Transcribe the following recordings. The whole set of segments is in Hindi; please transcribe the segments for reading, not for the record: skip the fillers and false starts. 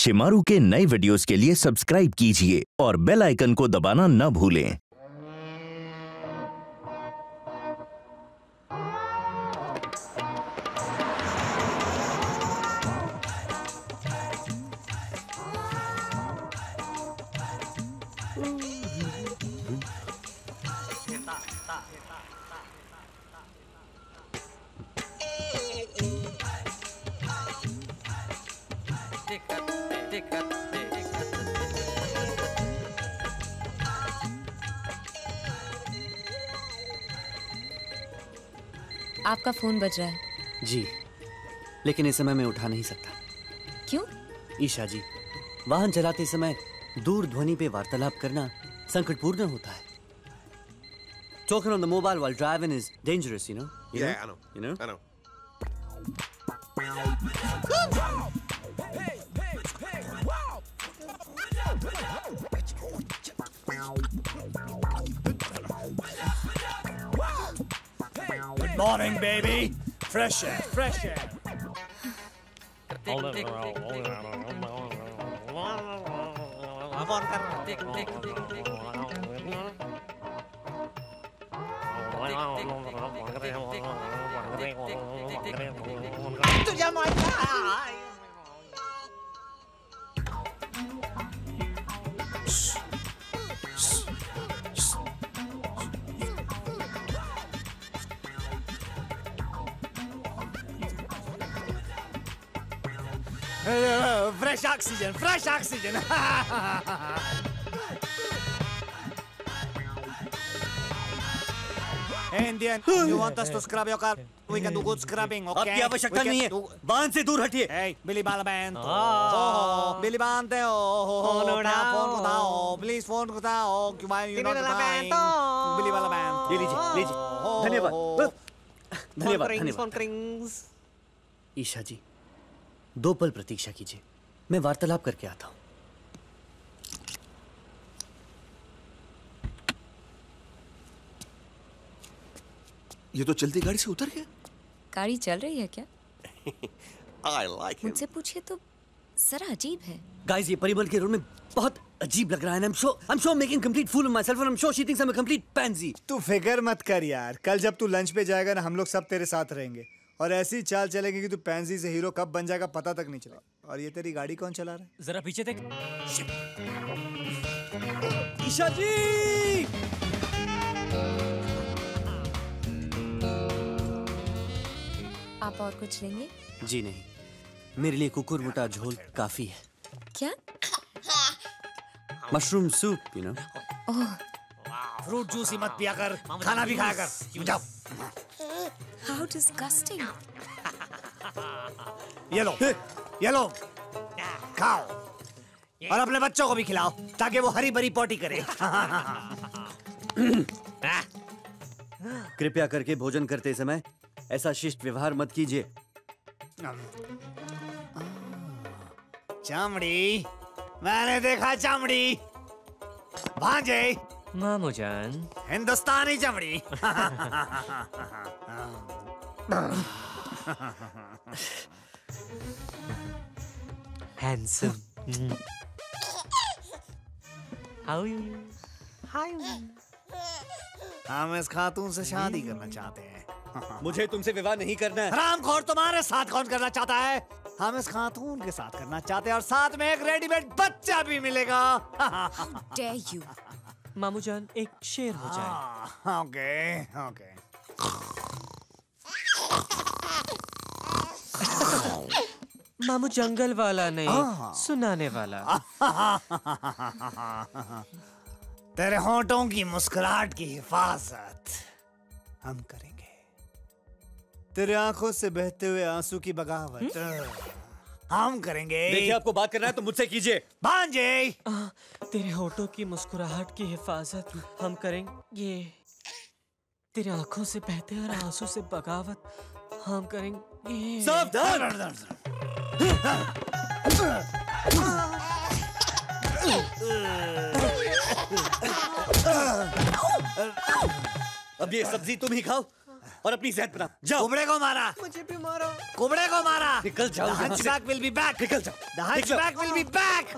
शिमारू के नए वीडियोस के लिए सब्सक्राइब कीजिए और बेल आइकन को दबाना न भूलें। आपका फोन बज रहा है। जी, लेकिन इस समय मैं उठा नहीं सकता। क्यों? ईशा जी, वाहन चलाते समय दूर ध्वनि पे वार्तालाप करना संकटपूर्ण होता है। Talking on the mobile while driving is dangerous, you know? Yeah, I know. You know? I know. Good morning, baby. Fresh air, fresh air. तुझ्या मायला Fresh oxygen, fresh oxygen. Hey, Indian, you want us to scrub your car? We can do good scrubbing, okay? आपकी आवश्यकता नहीं है। वाहन से दूर हटिए। Hey, Billy Balaband. Oh, Billy Bante. Oh, phone को दाओ. Please phone को दाओ. Why you not replying? Billy Balaband. ये लीजिए, लीजिए। धन्यवाद। धन्यवाद, धन्यवाद। ईशा जी, 2 पल प्रतीक्षा कीजिए, मैं वार्तालाप करके आता हूँ। ये तो चलती गाड़ी से उतर गया। गाड़ी चल रही है क्या? I like him. मुझसे पूछिए तो जरा अजीब है। गाइस, ये परिमल के रोल में बहुत अजीब लग रहा है। I'm sure I'm making complete fool of myself and I'm sure she thinks I'm a complete pansy. तू फिक्र मत कर यार, कल जब तू लंच पे जाएगा ना, हम लोग सब तेरे साथ रहेंगे और ऐसी चाल चलेगी कि तू पैंसी से हीरो कब बन जाएगा पता तक नहीं चलेगा। और ये तेरी गाड़ी कौन चला रहा है? जरा पीछे देख। ईशा जी! आप और कुछ लेंगे? जी नहीं, मेरे लिए कुकुर मुटा झोल काफी है। क्या? Mushroom soup, you know? Oh, fruit juice ही मत पिया कर, खाना भी खाया कर। जाओ। how disgusting! ये लो, खाओ और अपने बच्चों को भी खिलाओ ताकि वो हरी भरी पोटी करे। कृपया करके भोजन करते समय ऐसा शिष्ट व्यवहार मत कीजिए। चमड़ी, मैंने देखा चमड़ी। भांजे, मामूजान, हिंदुस्तानी चमड़ी। handsome. How are you? Hi. हम इस खातून से शादी करना चाहते हैं। मुझे तुमसे विवाह नहीं करना है। हरामखोर, तुम्हारे साथ कौन करना चाहता है? हम इस खातून के साथ करना चाहते हैं और साथ में एक रेडीमेड बच्चा भी मिलेगा। dare you! मामूजान, एक शेर हो जाए। ओके। मामू जंगल वाला नहीं, सुनाने वाला। तेरे होंठों की मुस्कुराहट की हिफाजत हम करेंगे। तेरे आंखों से बहते हुए आंसू की बगावत हम करेंगे। देखिए, आपको बात करना है तो मुझसे कीजिए। भांजे, तेरे होठों की मुस्कुराहट की हिफाजत हम करेंगे। तेरे आंखों से बहते और आंसू से बगावत हम करेंगे। सावधान! अब ये सब्जी तुम ही खाओ और अपनी सेहत बनाओ। जाओ। कुबड़े को मारा। मुझे भी मारो। कुबड़े को मारा। निकल जाओ। The hunchback will be back. निकल जाओ। The hunchback will be back.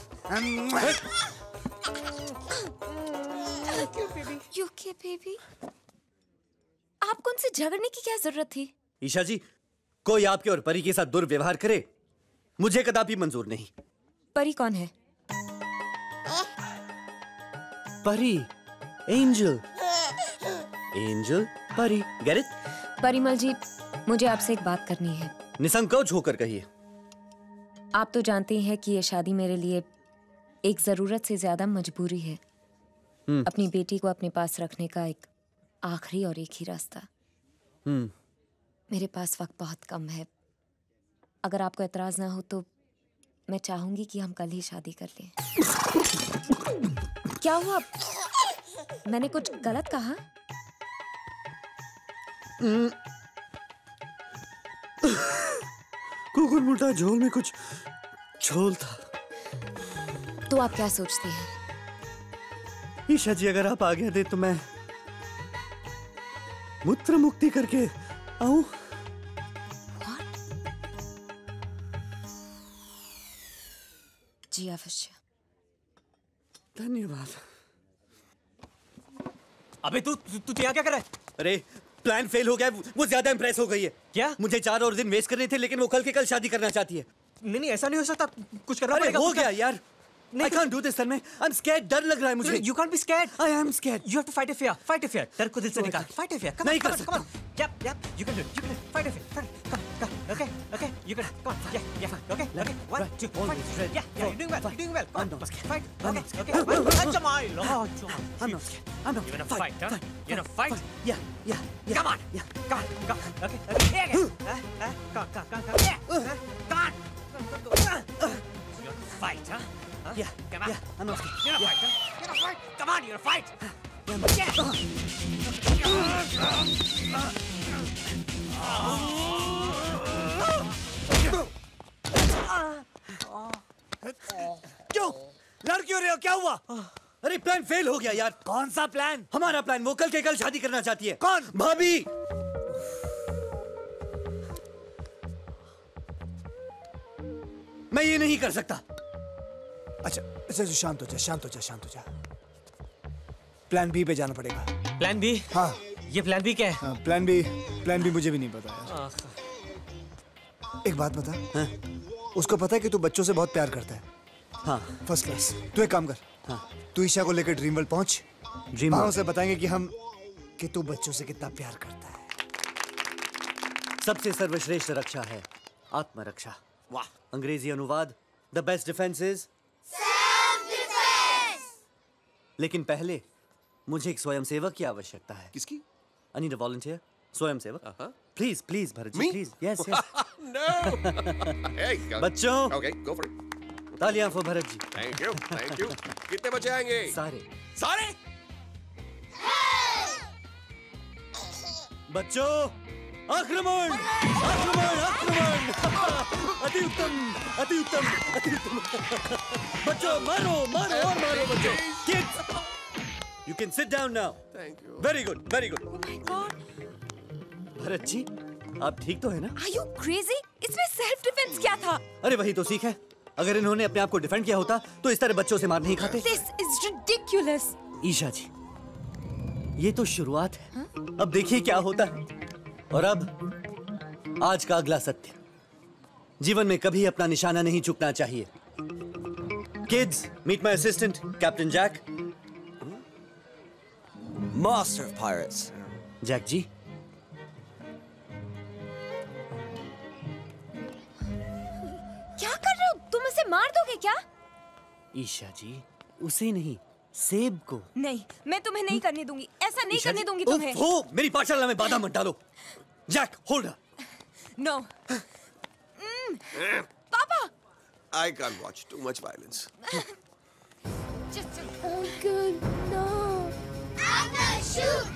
You okay, baby? आपको उनसे झगड़ने की क्या जरूरत थी? ईशा जी, कोई आपके और परी के साथ दुर्व्यवहार करे मुझे कदापि मंजूर नहीं। परी कौन है? परी, एंजल, एंजल, परी, गेट इट? परिमल जी, मुझे आपसे एक बात करनी है। निसंकोच होकर कहिए। आप तो जानते हैं कि ये शादी मेरे लिए एक जरूरत से ज्यादा मजबूरी है। अपनी बेटी को अपने पास रखने का एक आखिरी और एक ही रास्ता। मेरे पास वक्त बहुत कम है। अगर आपको एतराज ना हो तो मैं चाहूंगी कि हम कल ही शादी कर लें। क्या हुआ? मैंने कुछ गलत कहा? कुकुर मुर्दा झोल में कुछ झोल था। तो आप क्या सोचते हैं? ईशा जी, अगर आप आज्ञा दे तो मैं मूत्र मुक्ति करके आऊं? जी अवश्य। धन्यवाद। अबे तू यहाँ क्या कर रहा है? अरे प्लान फेल हो गया, वो ज्यादा इंप्रेस हो गई है। क्या? मुझे 4 और दिन वेस्ट करने थे, लेकिन वो कल के कल शादी करना चाहती है। नहीं, ऐसा नहीं हो सकता, कुछ करना अरे पड़ेगा। हो गया यार। I can't do this, Salman. I'm scared, डर लग रहा है मुझे। You can't be scared. I am scared. You have to fight a fear. Fight a fear. डर को दिल से निकाल। Fight a fear. Come नहीं on, कर come on, come on. Yep, yep. You can do it. You can do it. Fight a fear. Fight. Come. Okay, okay. You can. Come on. Yeah, yeah. Okay, okay. 1, 2, fight. Yeah, you're doing well. You're doing well. Come on. Fight. Okay, okay. अच्छा माइल. I'm not scared. I'm not You're gonna scared. fight, huh? You're gonna fight. Yeah. Come on. Yeah. Come on. Come. Okay, okay. Here again. Come. Yeah. Come on. You're gonna fight, huh? Yeah. Come on. Yeah. I'm not scared. You're gonna fight, huh? You're gonna fight. Come on, you're gonna fight. क्यों? लड़ क्यों रहे हो? क्या हुआ? अरे प्लान फेल हो गया यार। कौन सा प्लान? हमारा प्लान। वो कल के कल शादी करना चाहती है। कौन? भाभी। मैं ये नहीं कर सकता। अच्छा, शांत हो जा। प्लान बी पे जाना पड़ेगा। Plan B? हाँ। ये प्लान बी क्या है? हाँ, प्लान बी मुझे भी नहीं पता यार। एक बात बता। हाँ? उसको पता है कि तू बच्चों से बहुत प्यार करता है। हाँ। First class. तू एक काम कर। हाँ। तू ईशा को लेकर ड्रीम वर्ल्ड पहुंच। वहां से बताएंगे कि तू बच्चों से कितना प्यार करता है। सबसे सर्वश्रेष्ठ रक्षा है आत्मरक्षा। वाह। अंग्रेजी अनुवाद, द बेस्ट डिफेंस इज लेकिन पहले मुझे एक स्वयंसेवक की आवश्यकता है। किसकी? I need a volunteer. स्वयंसेवक। Please Bharat ji, Me? Please. Yes. No. Hey, go. बच्चों। Okay, go for it. तालियां for Bharat ji. Thank you. कितने बच्चे आएंगे? सारे। बच्चों, आक्रमण! अति उत्तम। बच्चों, मारो और मारो बच्चों। Kids, you can sit down now. Thank you. Very good. Oh my God. Bharat ji, आप ठीक तो है ना? Are you crazy? इसमें सेल्फ डिफेंस क्या था? अरे वही तो सीख है। अगर इन्होंने अपने आप को डिफेंड किया होता तो इस तरह बच्चों से मार नहीं खाते। This is ridiculous. ईशा जी, ये तो शुरुआत है। अब देखिए क्या होता है। और अब आज का अगला सत्य। जीवन में कभी अपना निशाना नहीं चुकना चाहिए। Kids, meet my assistant, Captain Jack. Master of Pirates. Jack ji, क्या कर रहे हो? तुम उसे मार दोगे क्या? ईशा जी, उसे नहीं, सेब को। नहीं, मैं तुम्हें नहीं करने दूंगी। ऐसा नहीं ईशा करने जी, दूंगी तुम्हें। ओहो, मेरी पाठशाला में बाधा मत डालो। Jack, hold her. No. पापा। I can't watch too much violence. Uncle, no. I'm gonna shoot.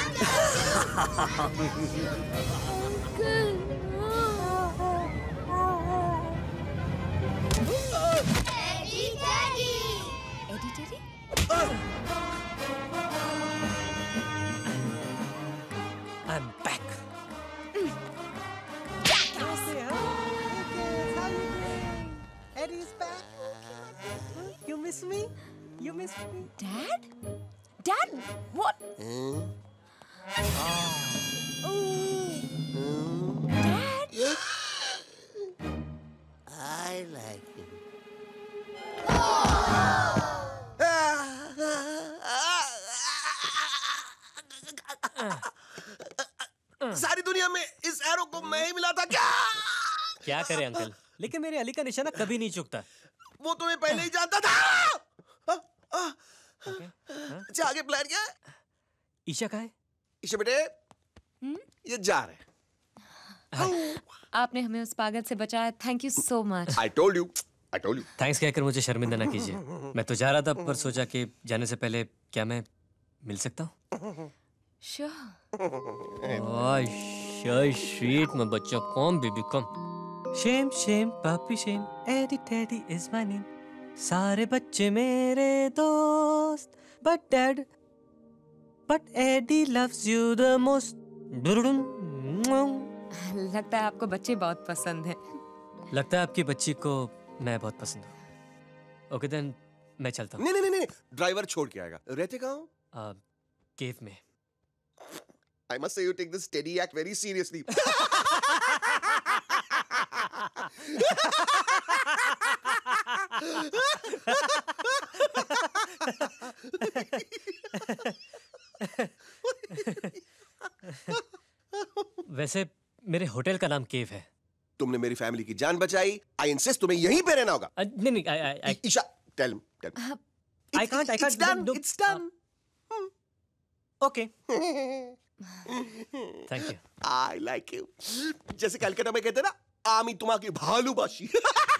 Uncle, no. Eddie Teddy. Eddie Teddy? I'm back. You miss me? You miss me? Dad? Dad, what? Dad? I like him. सारी दुनिया में इस एरो को मैं ही मिला था क्या? क्या करे अंकल, लेकिन मेरे अली का निशाना कभी नहीं चूकता। वो तुम्हें पहले ही जानता था। अच्छा आगे प्लान क्या है? ईशा कहाँ है? ईशा बेटे, ये जा रहे हैं। आपने हमें उस पागल से बचाया, thank you so much. I told you. Thanks कहकर मुझे शर्मिंदा ना कीजिए। मैं तो जा रहा था पर सोचा कि जाने से पहले क्या मैं मिल सकता हूँ? Sure. Sweet my बच्चा, come baby come. Shame shame papi shame, Eddie Teddy is my name. सारे बच्चे मेरे दोस्त, but Eddie loves you the most. लगता है आपको बच्चे बहुत पसंद हैं। लगता है आपकी बच्ची को मैं बहुत पसंद हूँ। ओके देन मैं चलता हूँ। नहीं, ड्राइवर छोड़ के आएगा। रहते कहाँ हो? केव में। I must say you take this steady act very seriously. वैसे मेरे होटल का नाम केव है। तुमने मेरी फैमिली की जान बचाई। I insist तुम्हें यहीं पे रहना होगा। नहीं, Isha, tell him. I can't. It's done. It's done. Okay. Thank you. I like you. जैसे कलकत्ता में कहते ना, आमी तुम्हारी भालूबाशी।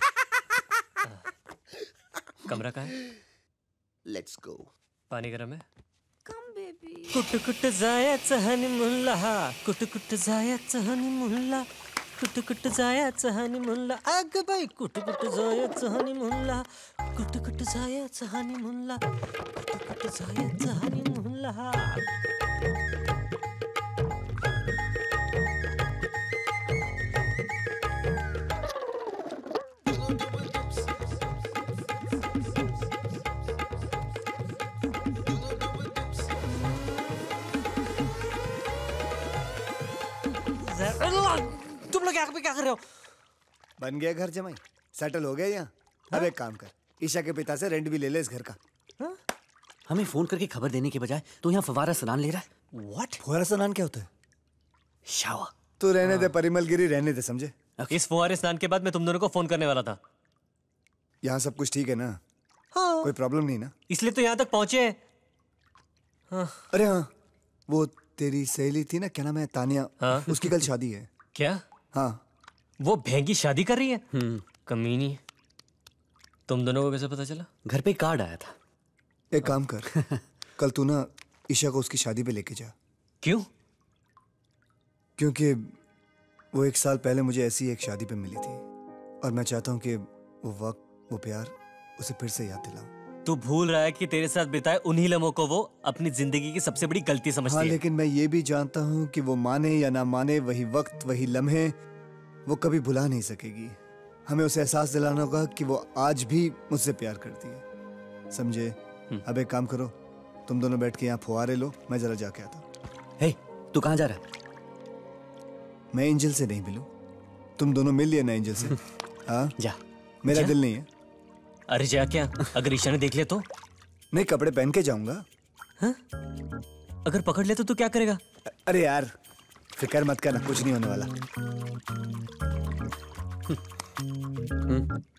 कमरा कहाँ है? Let's go. पानी गरम है? Come baby. कुट जायचं हनीमूनला, कुट जायचं हनीमूनला, कुट जायचं हनीमूनला, अग बाई कुट जायचं हनीमूनला, कुट जायचं हनीमूनला, कुट जायचं हनीमूनला. तुम लोग यहाँ पे क्या कर रहे हो? बन गया घर जमाई, सेटल हो गया यहाँ। अब एक काम कर, ईशा के पिता से रेंट भी ले ले इस घर का। हमें फोन करके खबर देने के बजाय तू यहाँ फवारा स्नान ले रहा है। What? फुहारा स्नान क्या होता है? शावर। तू रहने दे परिमल गिरी, रहने दे, समझे? इस फुहारे स्नान के बाद मैं तुम दोनों को फोन करने वाला था। यहाँ सब कुछ ठीक है ना? हाँ। कोई प्रॉब्लम नहीं ना? इसलिए तो यहाँ तक पहुँचे हैं। अरे हाँ, वो तेरी सहेली थी ना, क्या नाम है, तानिया, हाँ? उसकी कल शादी है। क्या? हाँ। वो भेंगी शादी कर रही है? कमीनी। तुम दोनों को कैसे पता चला? घर पे कार्ड आया था। एक काम कर, कल तू ना ईशा को उसकी शादी पे लेके जा। क्यों? क्योंकि वो 1 साल पहले मुझे ऐसी एक शादी पे मिली थी और मैं चाहता हूँ कि वो वक्त, वो प्यार उसे फिर से याद दिलाऊं। तू भूल रहा है कि तेरे साथ बिताए उन्हीं लम्हों को वो अपनी जिंदगी की सबसे बड़ी गलती समझती हाँ, है। लेकिन मैं ये भी जानता हूँ कि वो माने या ना माने, वही वक्त, वही लम्हे वो कभी भुला नहीं सकेगी। हमें उसे एहसास दिलाना होगा कि वो आज भी मुझसे प्यार करती है, समझे? अब एक काम करो, तुम दोनों बैठ के यहाँ फुहारे लो, मैं जरा जाके आता हूँ। हे, तू कहाँ जा रहा है? मैं एंजल से नहीं मिलूं, तुम दोनों मिल लिया ना एंजल से। हाँ जा। मेरा जा? दिल नहीं है। अरे जा क्या? अगर ईशा ने देख लिया तो? नहीं, कपड़े पहन के जाऊंगा। हाँ? अगर पकड़ ले तो तू क्या करेगा? अरे यार फिक्र मत करना, कुछ नहीं होने वाला।